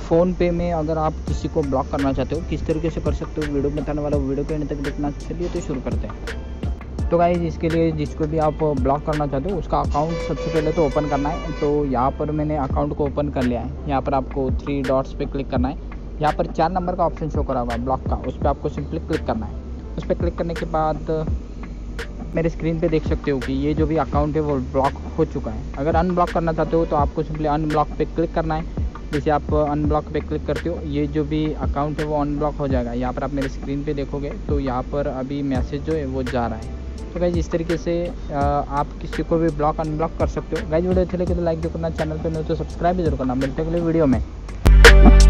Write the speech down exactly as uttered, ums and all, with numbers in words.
Phone पे में अगर आप किसी को ब्लॉक करना चाहते हो किस तरीके से कर सकते हो वीडियो में बताने वाला, वीडियो के एंड तक देखना। चलिए तो शुरू करते हैं। तो गाइस इसके लिए जिसको भी आप ब्लॉक करना चाहते हो उसका अकाउंट सबसे पहले तो ओपन करना है। तो यहाँ पर मैंने अकाउंट को ओपन कर लिया है। यहाँ पर आपको थ्री डॉट्स पे क्लिक करना है। यहाँ पर चार नंबर का ऑप्शन शो करा हुआ है ब्लॉक का, उस पर आपको सिंपली क्लिक करना है। उस पर क्लिक करने के बाद मेरे स्क्रीन पे देख सकते हो कि ये जो भी अकाउंट है वो ब्लॉक हो चुका है। अगर अनब्लॉक करना चाहते हो तो आपको सिंपली अनब्लॉक पे क्लिक करना है। जैसे आप अनब्लॉक पे क्लिक करते हो ये जो भी अकाउंट है वो अनब्लॉक हो जाएगा। यहाँ पर आप मेरे स्क्रीन पे देखोगे तो यहाँ पर अभी मैसेज जो है वो जा रहा है। तो गाइज इस तरीके से आप किसी को भी ब्लॉक अनब्लॉक कर सकते हो। गाइज वीडियो अच्छी लगे तो लाइक जो करना, चैनल पे नहीं तो सब्सक्राइब भी जरूर करना। मिलते हैं अगले वीडियो में।